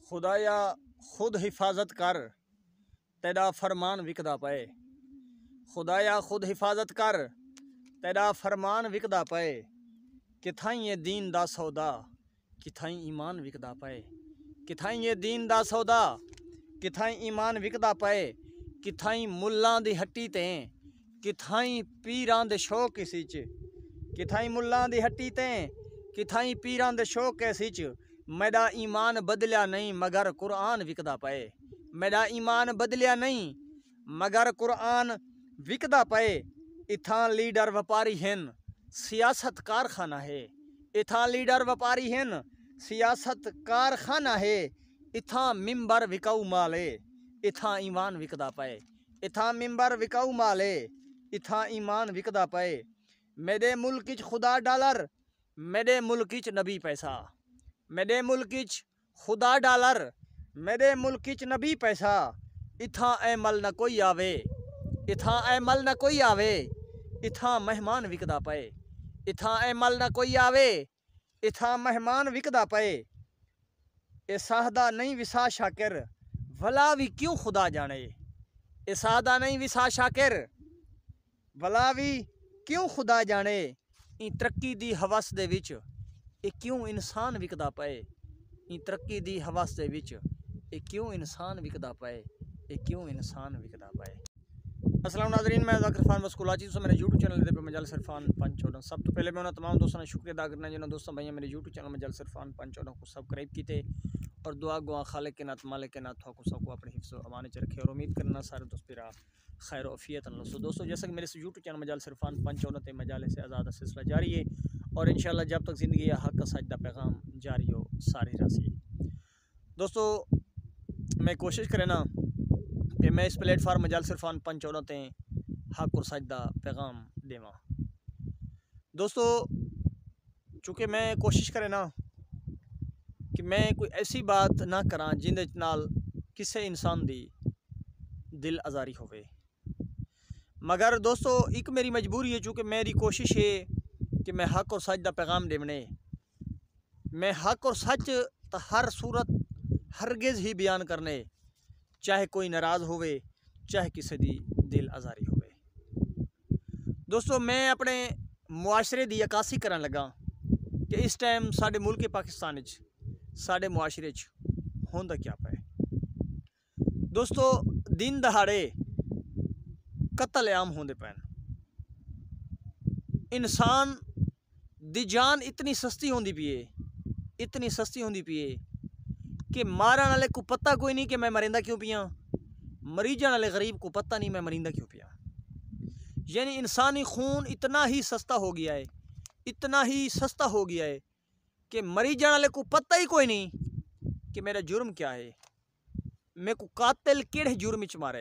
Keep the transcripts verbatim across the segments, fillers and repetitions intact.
खुदाया खुद हिफाजत कर तेरा फरमान विकदा पे। खुदाया खुद हिफाजत कर तेरा फरमान विकदा पे। किथाई ये दीन दा सौदा किथाई ईमान विकदा पे। किथाई ये दीन दा सौदा किथाई ईमान विकदा पे। किथाई मुल्लां दी हट्टी ते किथाई पीरां दे शौक इसी च। किथाई मुल्लां दी हट्टी ते किथाई पीरां दे शौक इसी च। मेरा ईमान बदलिया नहीं मगर कुरान विकदा पे। मेरा ईमान बदलिया नहीं मगर कुरान विकदा पे। इथां लीडर व्यापारी हैं सियासत कारखाना है। इथां लीडर व्यापारी हैं सियासत कारखाना है। इथां मिंबर विकाऊ माले इथां ईमान विकदा पे। इथां मिंबर विकाऊ माले इथां ईमान विकदा पे। मेरे मुल्क च खुदा डॉलर मेरे मुल्क च नबी पैसा। मेरे मुल्क च खुदा डॉलर मेरे मुल्क च नबी पैसा। इथां ऐमल न कोई आवे इथां ऐमल न कोई आवे इथां मेहमान विकदा पे। इथां ऐमल न कोई आवे इथां मेहमान विकदा पे। ए साहदा नहीं विसा शाकिर भला भी क्यों खुदा जाने। ए साहदा नहीं विसा शाकिर भला भी क्यों खुदा जाने। ई तरक्की दी हवस दे विच ए क्यों इंसान विकदा पे। ई तरक्की दी हवस दे विच ए क्यों इंसान विकदा पे। ए क्यों इंसान विकदा पे। अस्सलाम नाज़रीन, मैं ज़ाकिर फ़ान वस्कुलाची से मेरे यूट्यूब चैनल पे मजलिस इरफान पंच चौदह। सब तो पहले मैं उन्होंने तमाम दोस्तों ने शुक्रिया अदा करना जिन्होंने दोस्तों भाई मेरे यूट्यूब चैनल मजलिस इरफान पंच चौदह को सब्सक्राइब किए और दुआ गुआ खालिक के नात मालिक के नात को सबको अपने हिफ्ज़ व अमान च रखे। और उम्मीद करना सारे दोस्त फिर खैर वफ़ियत अल्लाह। सो दोस्तों, जैसा कि मेरे यूट्यूब चैनल मजलिस इरफान पंच चौदह मजाले से आज़ाद सिलसिला जारी है और इंशाअल्लाह जब तक ज़िंदगी है हक़ का सजदा पैगाम जारी हो सारी राशि। दोस्तों, मैं कोशिश करें ना कि मैं इस प्लेटफार्म मजलिस इरफान पंच चौदह हक़ और सजदा पैगाम देवा। दोस्तों, चूँकि मैं कोशिश करें ना कि मैं कोई ऐसी बात ना करा जिंदे नाल किसी इंसान दी दिल आज़ारी होवे। मगर दोस्तों, एक मेरी मजबूरी है, चूँकि मेरी कोशिश है कि मैं हक़ और सच दा पैगाम देवने। मैं हक़ और सच तो हर सूरत हरगिज़ ही बयान करने, चाहे कोई नाराज़ होवे चाहे किसी दी दिल आज़ारी होवे। दोस्तों, मैं अपने मुआशरे दी अकासी करन लगा कि इस टाइम साडे मुल्क पाकिस्तान साडे मुआशरे च होंदा क्या पे। दोस्तों, दिन दहाड़े कत्ल आम होंदे पैन। इंसान दी जान इतनी सस्ती होंदी पी है इतनी सस्ती होंदी पी है कि मारन वाले को पता कोई नहीं कि मैं मरिंदा क्यों पिया। मरीजन वाले गरीब को पता नहीं मैं मरिंदा क्यों पिया। यानी इंसानी खून इतना ही सस्ता हो गया है इतना ही सस्ता हो गया है कि मरीजन वाले को पता ही कोई नहीं कि मेरा जुर्म क्या है। मेरे को कातिल किहड़े जुर्म च मारे।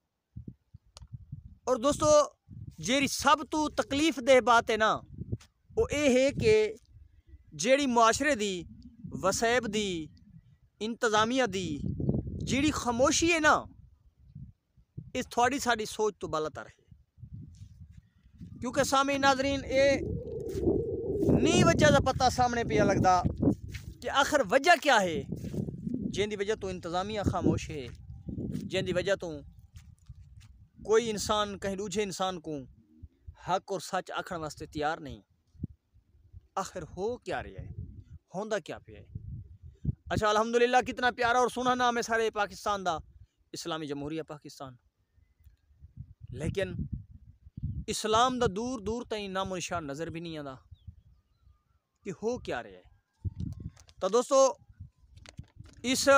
और दोस्तों, जेरी सब तो तकलीफ दे बात है ना वो ये है कि जेड़ी मुआशरे दी वसैब दी इंतज़ामिया दी जेड़ी खामोशी है ना इस थोड़ी साड़ी सोच तो बालातर है। क्योंकि सामने नाजरीन ये नहीं वजह का पता सामने पिया लगता कि आखिर वजह क्या है जिंदी वजह तो इंतज़ामिया खामोश है, जिंदी वजह तो कोई इंसान कहीं दूजे इंसान को हक और सच आखण वास्ते तैयार नहीं। आखिर हो क्या रहा है, होंदा क्या पे है। अच्छा, अल्हम्दुलिल्लाह, कितना प्यारा और सुना नाम है सारे पाकिस्तान दा, इस्लामी जमहूरिया पाकिस्तान। लेकिन इस्लाम दा दूर दूर तक नामो निशान नज़र भी नहीं आता कि हो क्या रहा है। तो दोस्तों, इस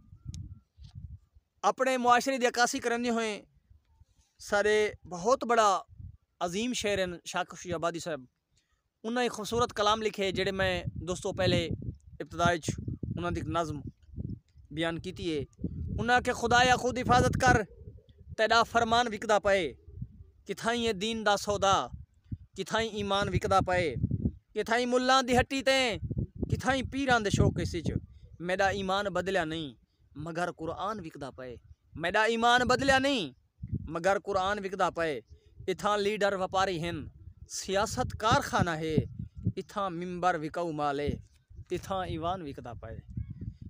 अपने मुआशरे की अक्कासी करने हुए सारे बहुत बड़ा अजीम शेर हैं शाकिर आबादी साहब। उन्हें खूबसूरत कलाम लिखे जेड़े मैं दोस्तों पहले इब्तदाई उन्होंने एक नज़म बयान की है। उन्हें के खुदाया खुद हिफाजत कर तेरा फरमान विकदा पे। किथाई ये दीन दा सौदा किथाई ईमान विकदा पे। किथाई मुल्लां दी हट्टी ते किथाई पीरां दे शौक इसी च। मेरा ईमान बदलिया नहीं मगर कुरान विकदा पे। मेरा ईमान बदलिया नहीं मगर कुरान विकदा पे। इथां लीडर व्यापारी हैं सियासत कारखाना है। इथां मिंबर विकाऊ माले इथां ईवान विकदा पे।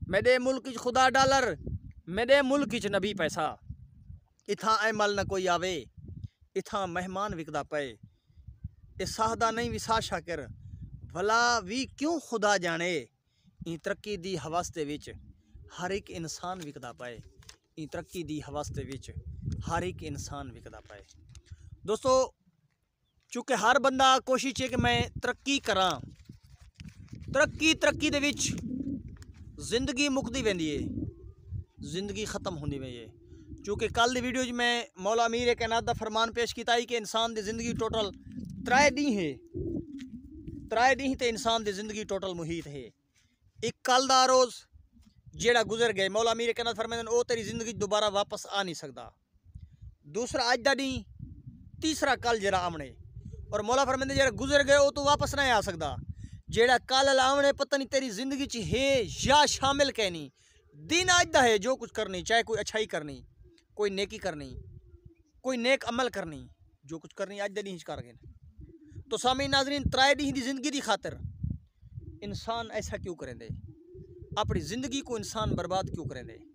मेरे मुल्क च खुदा डॉलर, मेरे मुल्क च नबी पैसा। इथा ऐमल न कोई आवे, इथा मेहमान विकदा पे। ए साहदा नहीं विसा शाकिर, भला भी क्यों खुदा जाने। ई तरक्की दी हवस दे विच हर एक इंसान विकदा पे। ई तरक्की दी हवस दे विच हर एक इंसान विकदा पे। दोस्तों, चूँकि हर बंदा कोशिश है कि मैं तरक्की करा, तरक्की तरक्की दे विच जिंदगी मुकदी वेंदी है, जिंदगी ख़त्म होंदी वे है। चूँकि कल दी वीडियो मैं मौला अमीर कायनात दा फरमान पेश किया कि इंसान दी जिंदगी टोटल त्रै डी है, त्रै डी ते इंसान दी जिंदगी टोटल मुहीत है। एक कल दा रोज़ जेड़ा गुजर गए, मौला अमीर कायनात फरमांदे ओ तेरी जिंदगी दोबारा वापस आ नहीं सकता। दूसरा अज दा डी, तीसरा कल जेड़ा आमने। और मौला फरमांदे जेड़ा गुजर गए वो तो वापस नहीं आ सकता। जेड़ा कल आमने पता नहीं तेरी जिंदगी च है या शामिल कहनी। दिन अज दा है, जो कुछ करनी, चाहे कोई अच्छाई करनी, कोई नेकी करनी, कोई नेक अमल करनी, जो कुछ करनी अज दी कर गए। तो सामीन नाज़रीन, त्रै दी दी जिंदगी की खातर इंसान ऐसा क्यों करें दे? अपनी जिंदगी को इंसान बर्बाद क्यों करें दे?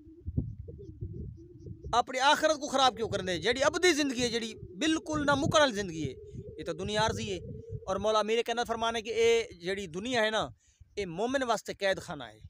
अपनी आखिरत को खराब क्यों करें दे? जेड़ी अबदी जिंदगी है, जेड़ी बिल्कुल ना मुकरल जिंदगी है, ये तो दुनिया आर्जी है। और मौला मेरे कहना फरमाने कि ये जेड़ी दुनिया है ना, ये मोमिन वास्ते कैद खाना है,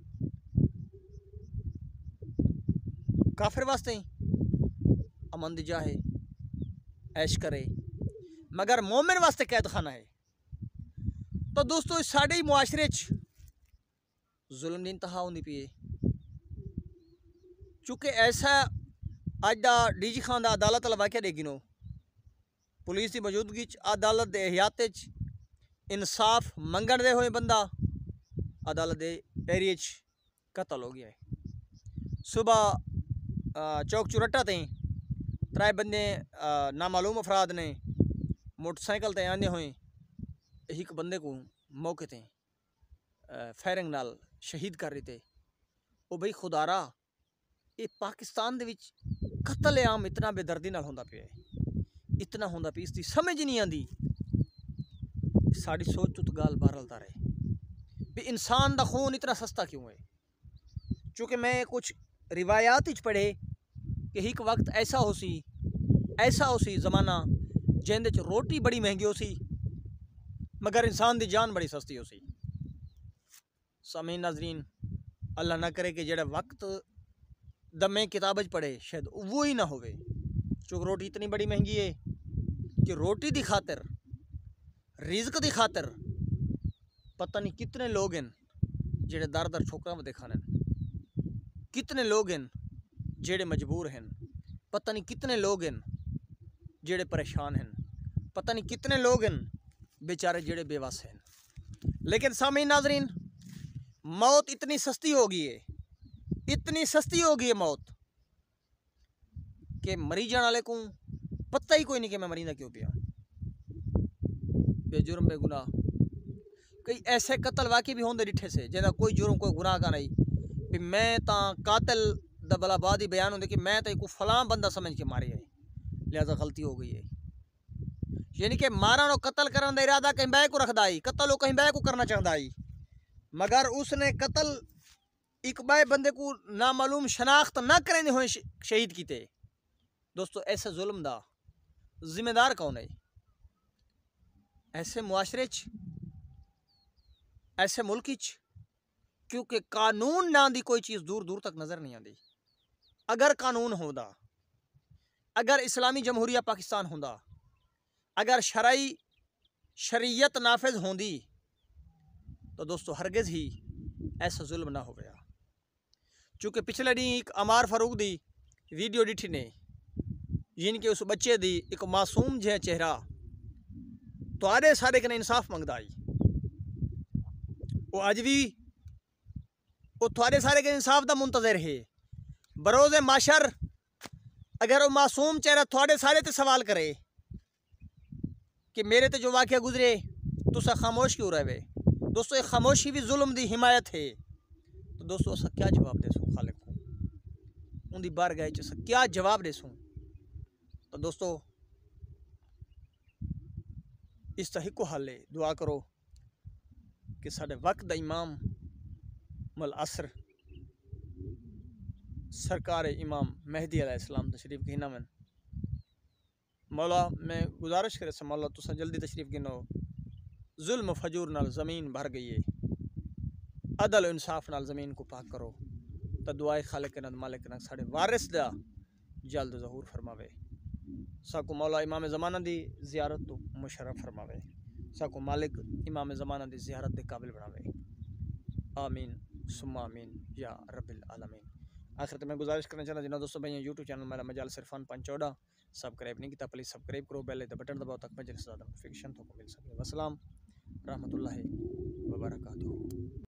काफिर वास्ते अमन दी जा है, ऐश करे, मगर मोमिन वास्ते कैद खाना है। तो दोस्तों, साडे मुआशरे च जुल्म दी इंतहा होंदी पई है। चूँकि ऐसा अज दा डी जी खान दा अदालत वाला वाक़या दे गिनो, पुलिस की मौजूदगी च अदालत के एहतियात च इंसाफ मंगण दे होए बंदा अदालत के एरिए च कतल हो गया है। सुबह चौक चुरट्टा ते त्रै बंदे नामालूम अफराद ने मोटरसाइकिल ते आने हुए एक बंदे को मौके ते फायरिंग नाल शहीद कर रहे थे। वो भाई खुदारा, ये पाकिस्तान दे विच कतल आम इतना बेदर्दी नाल होंदा पिया है, इतना होंदा पिया, इसकी समझ नहीं आती। साड़ी सोच तो गाल बारलता रहे भी इंसान दा खून इतना सस्ता क्यों है। चूँकि मैं कुछ रिवायात च पढ़े कि एक वक्त ऐसा हो सी ऐसा हो सी ज़माना जिंदे च रोटी बड़ी महंगी हो सी, मगर इंसान दी जान बड़ी सस्ती हो सी। सामीन नाज़रीन, अल्लाह ना करे कि जेड़ा वक्त दमे किताब च पढ़े शायद वो ही ना होवे। चूँकि रोटी इतनी बड़ी महंगी है कि रोटी दी खातर, रिज़्क दी खातर पता नहीं कितने लोग हैं जेड़े दर दर ठोकरां वदे खाने, कितने लोग हैं जेड़े मजबूर हैं, पता नहीं कितने लोग हैं जेड़े परेशान हैं, पता नहीं कितने लोग हैं बेचारे जेड़े बेवस हैं। लेकिन सामीन नाज़रीन, मौत इतनी सस्ती हो गई है, इतनी सस्ती हो गई है मौत कि मरी जाने वाले को पता ही कोई नहीं कि मैं मरींदा क्यों पिया। बेजुर्म बेगुनाह कई ऐसे कतल वाकई भी होंगे डिठे से जिहदा कोई जुर्म कोई गुनाह का नहीं भी मैं तो कातिल दा बला बाद ही बयान होंगे कि मैं तो एक फलां बंदा समझ के मारी है, लिहाजा गलती हो गई है। यानी कि मारन और कतल करने का इरादा कहीं बै को रखदा ही, कतल वो कहीं बै को करना चाहता ही, मगर उसने कतल एक बाय बंदे को नामालूम शनाख्त न करें हुए शहीद किते। दोस्तों, ऐसे जुल्म दा जिम्मेदार कौन है? ऐसे मुआशरे च, ऐसे मुल्क च, क्योंकि कानून ना दी कोई चीज़ दूर दूर तक नज़र नहीं आती। अगर कानून होंदा, अगर इस्लामी जमहूरिया पाकिस्तान होंदा, अगर शरई शरीयत नाफिज होंदी तो दोस्तों हरगिज़ ही ऐसा जुल्म ना हो गया। चूँकि पिछले डी एक अमार फारूक दी वीडियो डिठी ने, जिनके उस बच्चे दी एक मासूम जै चेहरा तुहाडे सारे कने इंसाफ मंगदा आई, वो अज भी वो तुहाडे सारे कने इंसाफ दा मुंतज़र है। बरोज़े माशर अगर वो मासूम चेहरा तुहाडे सारे ते सवाल करे कि मेरे ते जो वाक़या गुजरे तुसा खामोश क्यों रहे? दोस्तों, ये खामोशी भी जुल्म दी हिमायत है। तो दोस्तों, अस क्या जवाब दे सूं खालिक को, उनकी बारगाह च अस क्या जवाब दे सूं? तो दोस्तों, इस तरह को हल है, दुआ करो कि साडे वक्त दा इमाम मल असर सरकार इमाम मेहदी अलैहिस्सलाम तशरीफ़ गिना मन मौला मैं गुजारिश करे से मौला तुसा जल्दी तशरीफ़ गिनो। जुल्म फजूर नाल ज़मीन भर गई है, अदल इंसाफ नाल ज़मीन को पाक करो। तो दुआए खालिक नद मालिक नद साढ़े वारिस दा जल्द ज़हूर फरमावे। साकू मौला इमाम ज़माना दी ज़ियारत तो मुशर्रफ फरमावे। साकू मालिक इमाम ज़माना दी ज़ियारत दे काबिल बनावे। आमीन सुम्मा आमीन या रब्बिल आलमीन। आखिर तो मैं गुजारिश करना चाहना जिन्होंने दोस्तों भाई यूट्यूब चैनल मेरा मजाल सिरफान पंचौड़ा सब्सक्राइब नहीं किया प्लीज़ सब्सक्राइब करो, बेल द बटन दबाओ तक मजलिस ज़्यादा नोटिफिकेशन तो को मिल सके। वस्सलाम रहमतुल्लाहि व बरकातुहू।